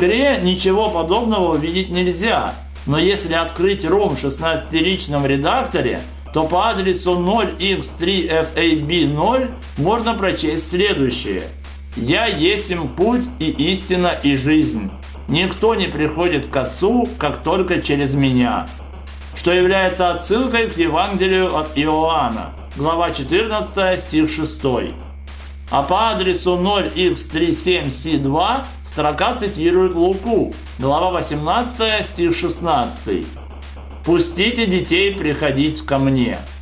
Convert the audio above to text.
игре ничего подобного увидеть нельзя, но если открыть ROM в 16-ричном редакторе, то по адресу 0x3fab0 можно прочесть следующее. «Я есмь путь и истина и жизнь. Никто не приходит к Отцу, как только через меня». Что является отсылкой к Евангелию от Иоанна, глава 14, стих 6. А по адресу 0x37c2 строка цитирует Луку, глава 18, стих 16. «Пустите детей приходить ко мне».